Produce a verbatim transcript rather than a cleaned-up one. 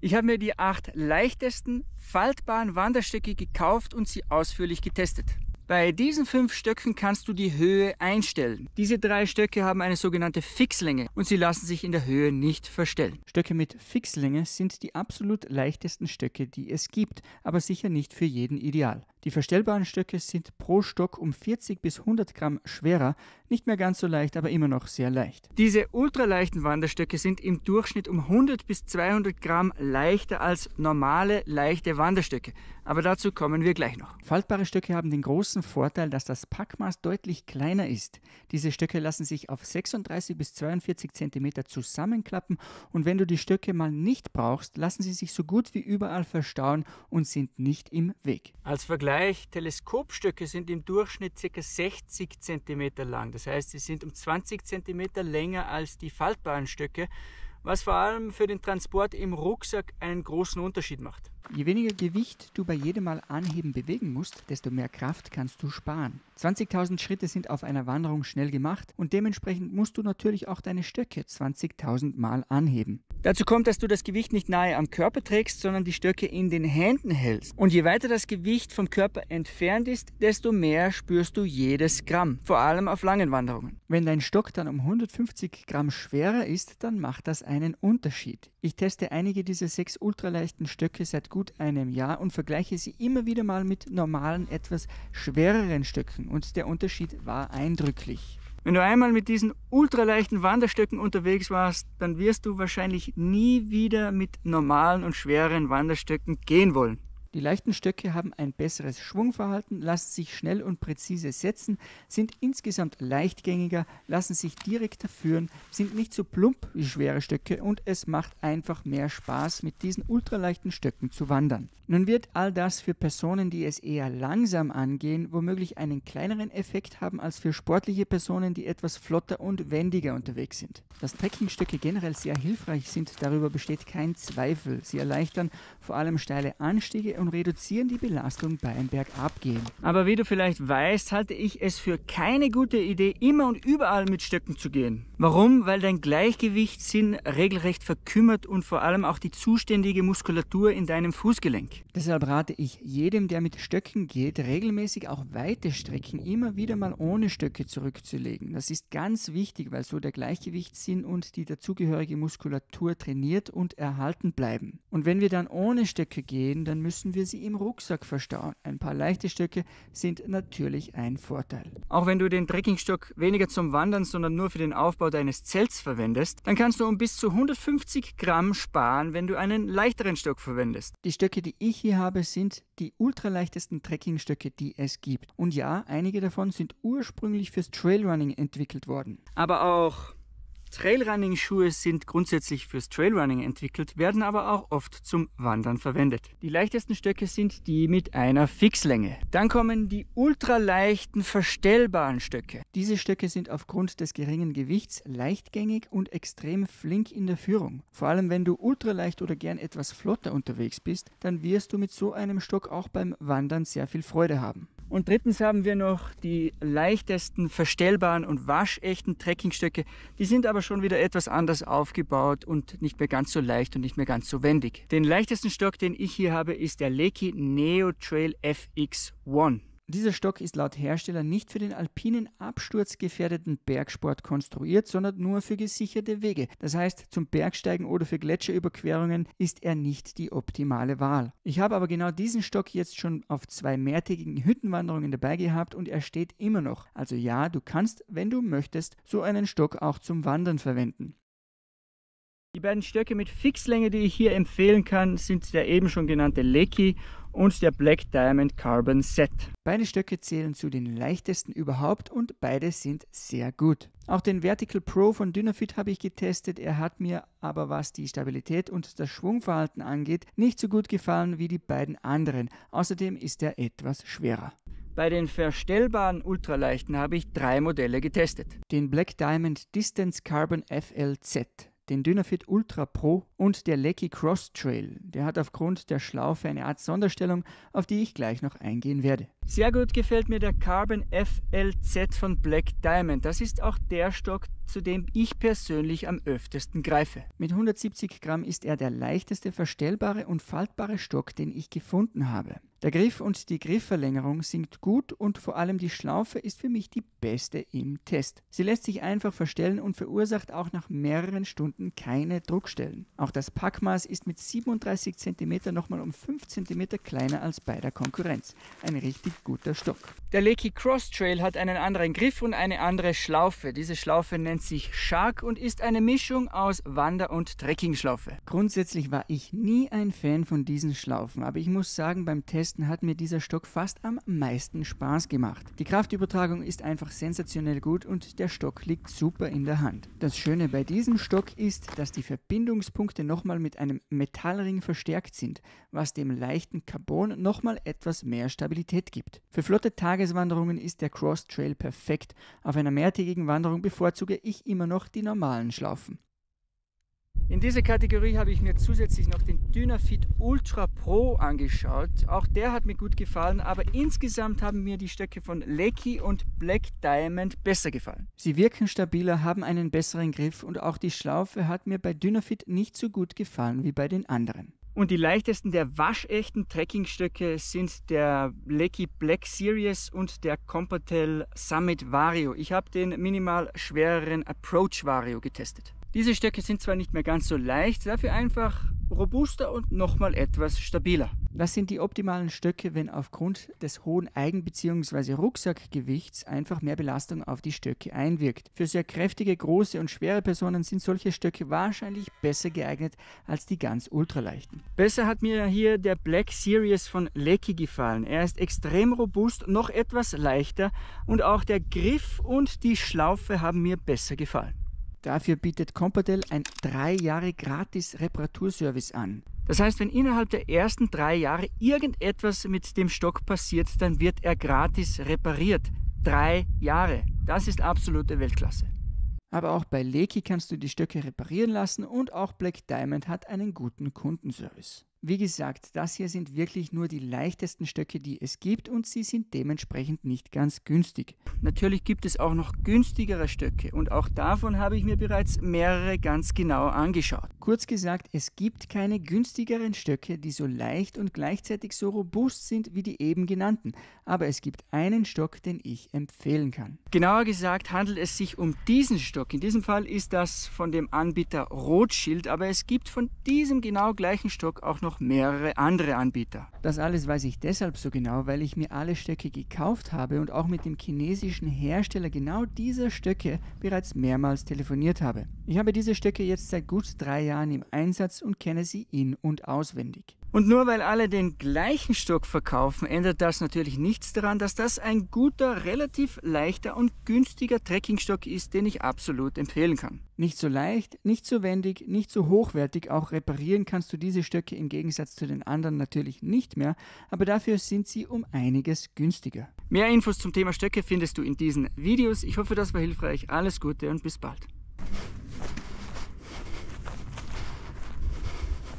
Ich habe mir die acht leichtesten faltbaren Wanderstöcke gekauft und sie ausführlich getestet. Bei diesen fünf Stöcken kannst du die Höhe einstellen. Diese drei Stöcke haben eine sogenannte Fixlänge und sie lassen sich in der Höhe nicht verstellen. Stöcke mit Fixlänge sind die absolut leichtesten Stöcke, die es gibt, aber sicher nicht für jeden ideal. Die verstellbaren Stöcke sind pro Stock um vierzig bis hundert Gramm schwerer, nicht mehr ganz so leicht, aber immer noch sehr leicht. Diese ultraleichten Wanderstöcke sind im Durchschnitt um hundert bis zweihundert Gramm leichter als normale, leichte Wanderstöcke. Aber dazu kommen wir gleich noch. Faltbare Stöcke haben den großen Vorteil, dass das Packmaß deutlich kleiner ist. Diese Stöcke lassen sich auf sechsunddreißig bis zweiundvierzig Zentimeter zusammenklappen und wenn du die Stöcke mal nicht brauchst, lassen sie sich so gut wie überall verstauen und sind nicht im Weg. Als Vergleich, Teleskopstöcke sind im Durchschnitt ca. sechzig Zentimeter lang. Das heißt, sie sind um zwanzig Zentimeter länger als die faltbaren Stöcke, was vor allem für den Transport im Rucksack einen großen Unterschied macht. Je weniger Gewicht du bei jedem Mal anheben bewegen musst, desto mehr Kraft kannst du sparen. zwanzigtausend Schritte sind auf einer Wanderung schnell gemacht und dementsprechend musst du natürlich auch deine Stöcke zwanzigtausend Mal anheben. Dazu kommt, dass du das Gewicht nicht nahe am Körper trägst, sondern die Stöcke in den Händen hältst. Und je weiter das Gewicht vom Körper entfernt ist, desto mehr spürst du jedes Gramm, vor allem auf langen Wanderungen. Wenn dein Stock dann um hundertfünfzig Gramm schwerer ist, dann macht das einen Unterschied. Ich teste einige dieser sechs ultraleichten Stöcke seit gut einem Jahr und vergleiche sie immer wieder mal mit normalen, etwas schwereren Stöcken und der Unterschied war eindrücklich. Wenn du einmal mit diesen ultraleichten Wanderstöcken unterwegs warst, dann wirst du wahrscheinlich nie wieder mit normalen und schwereren Wanderstöcken gehen wollen. Die leichten Stöcke haben ein besseres Schwungverhalten, lassen sich schnell und präzise setzen, sind insgesamt leichtgängiger, lassen sich direkter führen, sind nicht so plump wie schwere Stöcke und es macht einfach mehr Spaß, mit diesen ultraleichten Stöcken zu wandern. Nun wird all das für Personen, die es eher langsam angehen, womöglich einen kleineren Effekt haben als für sportliche Personen, die etwas flotter und wendiger unterwegs sind. Dass Trekkingstöcke generell sehr hilfreich sind, darüber besteht kein Zweifel. Sie erleichtern vor allem steile Anstiege und reduzieren die Belastung beim Bergabgehen. Aber wie du vielleicht weißt, halte ich es für keine gute Idee, immer und überall mit Stöcken zu gehen. Warum? Weil dein Gleichgewichtssinn regelrecht verkümmert und vor allem auch die zuständige Muskulatur in deinem Fußgelenk. Deshalb rate ich jedem, der mit Stöcken geht, regelmäßig auch weite Strecken immer wieder mal ohne Stöcke zurückzulegen. Das ist ganz wichtig, weil so der Gleichgewichtssinn und die dazugehörige Muskulatur trainiert und erhalten bleiben. Und wenn wir dann ohne Stöcke gehen, dann müssen wir sie im Rucksack verstauen. Ein paar leichte Stöcke sind natürlich ein Vorteil. Auch wenn du den Trekkingstock weniger zum Wandern, sondern nur für den Aufbau deines Zelts verwendest, dann kannst du um bis zu hundertfünfzig Gramm sparen, wenn du einen leichteren Stock verwendest. Die Stöcke, die ich hier habe, sind die ultraleichtesten Trekkingstöcke, die es gibt. Und ja, einige davon sind ursprünglich fürs Trailrunning entwickelt worden. Aber auch Trailrunning-Schuhe sind grundsätzlich fürs Trailrunning entwickelt, werden aber auch oft zum Wandern verwendet. Die leichtesten Stöcke sind die mit einer Fixlänge. Dann kommen die ultraleichten verstellbaren Stöcke. Diese Stöcke sind aufgrund des geringen Gewichts leichtgängig und extrem flink in der Führung. Vor allem wenn du ultraleicht oder gern etwas flotter unterwegs bist, dann wirst du mit so einem Stock auch beim Wandern sehr viel Freude haben. Und drittens haben wir noch die leichtesten verstellbaren und waschechten Trekkingstöcke. Die sind aber schon wieder etwas anders aufgebaut und nicht mehr ganz so leicht und nicht mehr ganz so wendig. Den leichtesten Stock, den ich hier habe, ist der Leki Neo Trail F X eins. Dieser Stock ist laut Hersteller nicht für den alpinen, absturzgefährdeten Bergsport konstruiert, sondern nur für gesicherte Wege. Das heißt, zum Bergsteigen oder für Gletscherüberquerungen ist er nicht die optimale Wahl. Ich habe aber genau diesen Stock jetzt schon auf zwei mehrtägigen Hüttenwanderungen dabei gehabt und er steht immer noch. Also ja, du kannst, wenn du möchtest, so einen Stock auch zum Wandern verwenden. Die beiden Stöcke mit Fixlänge, die ich hier empfehlen kann, sind der eben schon genannte Leki und der Black Diamond Carbon Set. Beide Stöcke zählen zu den leichtesten überhaupt und beide sind sehr gut. Auch den Vertical Pro von Dynafit habe ich getestet, er hat mir aber, was die Stabilität und das Schwungverhalten angeht, nicht so gut gefallen wie die beiden anderen. Außerdem ist er etwas schwerer. Bei den verstellbaren Ultraleichten habe ich drei Modelle getestet. Den Black Diamond Distance Carbon F L Z, den Dynafit Ultra Pro und der Leki Cross Trail. Der hat aufgrund der Schlaufe eine Art Sonderstellung, auf die ich gleich noch eingehen werde. Sehr gut gefällt mir der Carbon F L Z von Black Diamond. Das ist auch der Stock, zu dem ich persönlich am öftesten greife. Mit hundertsiebzig Gramm ist er der leichteste verstellbare und faltbare Stock, den ich gefunden habe. Der Griff und die Griffverlängerung sind gut und vor allem die Schlaufe ist für mich die beste im Test. Sie lässt sich einfach verstellen und verursacht auch nach mehreren Stunden keine Druckstellen. Auch das Packmaß ist mit siebenunddreißig Zentimeter nochmal um fünf Zentimeter kleiner als bei der Konkurrenz. Ein richtig guter Stock. Der Lecky Cross Trail hat einen anderen Griff und eine andere Schlaufe. Diese Schlaufe nennt sich Shark und ist eine Mischung aus Wander- und Trekkingschlaufe. Grundsätzlich war ich nie ein Fan von diesen Schlaufen, aber ich muss sagen, beim Testen hat mir dieser Stock fast am meisten Spaß gemacht. Die Kraftübertragung ist einfach sensationell gut und der Stock liegt super in der Hand. Das Schöne bei diesem Stock ist, dass die Verbindungspunkte nochmal mit einem Metallring verstärkt sind, was dem leichten Carbon nochmal etwas mehr Stabilität gibt. Für flotte Tageswanderungen ist der Cross Trail perfekt. Auf einer mehrtägigen Wanderung bevorzuge ich immer noch die normalen Schlaufen. In dieser Kategorie habe ich mir zusätzlich noch den Dynafit Ultra Pro angeschaut. Auch der hat mir gut gefallen, aber insgesamt haben mir die Stöcke von Lecky und Black Diamond besser gefallen. Sie wirken stabiler, haben einen besseren Griff und auch die Schlaufe hat mir bei Dynafit nicht so gut gefallen wie bei den anderen. Und die leichtesten der waschechten Trekkingstöcke sind der Lecky Black Series und der Comportel Summit Vario. Ich habe den minimal schwereren Approach Vario getestet. Diese Stöcke sind zwar nicht mehr ganz so leicht, dafür einfach robuster und nochmal etwas stabiler. Das sind die optimalen Stöcke, wenn aufgrund des hohen Eigen- bzw. Rucksackgewichts einfach mehr Belastung auf die Stöcke einwirkt. Für sehr kräftige, große und schwere Personen sind solche Stöcke wahrscheinlich besser geeignet als die ganz ultraleichten. Besser hat mir hier der Black Series von Lecky gefallen. Er ist extrem robust, noch etwas leichter und auch der Griff und die Schlaufe haben mir besser gefallen. Dafür bietet Comportel ein drei Jahre gratis Reparaturservice an. Das heißt, wenn innerhalb der ersten drei Jahre irgendetwas mit dem Stock passiert, dann wird er gratis repariert. Drei Jahre. Das ist absolute Weltklasse. Aber auch bei Lecky kannst du die Stöcke reparieren lassen und auch Black Diamond hat einen guten Kundenservice. Wie gesagt, das hier sind wirklich nur die leichtesten Stöcke, die es gibt und sie sind dementsprechend nicht ganz günstig. Natürlich gibt es auch noch günstigere Stöcke und auch davon habe ich mir bereits mehrere ganz genau angeschaut. Kurz gesagt, es gibt keine günstigeren Stöcke, die so leicht und gleichzeitig so robust sind wie die eben genannten, aber es gibt einen Stock, den ich empfehlen kann. Genauer gesagt handelt es sich um diesen Stock. In diesem Fall ist das von dem Anbieter Rothschild, aber es gibt von diesem genau gleichen Stock auch noch mehrere andere Anbieter. Das alles weiß ich deshalb so genau, weil ich mir alle Stöcke gekauft habe und auch mit dem chinesischen Hersteller genau dieser Stöcke bereits mehrmals telefoniert habe. Ich habe diese Stöcke jetzt seit gut drei Jahren im Einsatz und kenne sie in- und auswendig. Und nur weil alle den gleichen Stock verkaufen, ändert das natürlich nichts daran, dass das ein guter, relativ leichter und günstiger Trekkingstock ist, den ich absolut empfehlen kann. Nicht so leicht, nicht so wendig, nicht so hochwertig, auch reparieren kannst du diese Stöcke im Gegensatz zu den anderen natürlich nicht mehr, aber dafür sind sie um einiges günstiger. Mehr Infos zum Thema Stöcke findest du in diesen Videos. Ich hoffe, das war hilfreich. Alles Gute und bis bald.